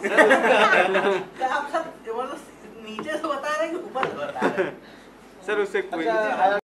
आप सब मतलब नीचे से बता रहे हैं कि ऊपर से बता रहे हैं? सर उससे कोई अच्छा